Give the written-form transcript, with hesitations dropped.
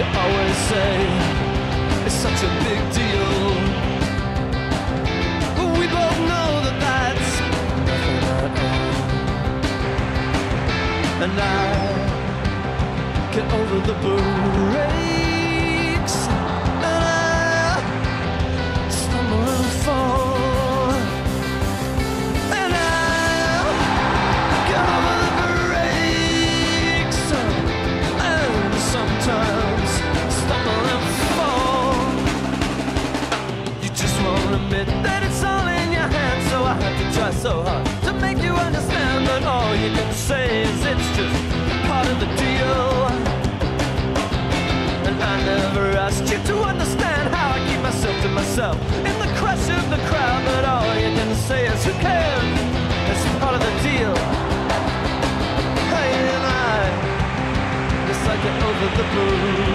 you always say it's such a big deal. We both know that that's nothing at all. And I get over the breaks, and I stumble and fall, and I get over the breaks, and sometimes stumble and fall. You just won't admit that it's all in your hands, so I have to try so hard to make you understand, but all you can say is it's just part of the deal. And I never asked you to understand how I keep myself to myself in the crush of the crowd, but all you can say is who cares, it's part of the deal. Hey, and I guess I get over the blues.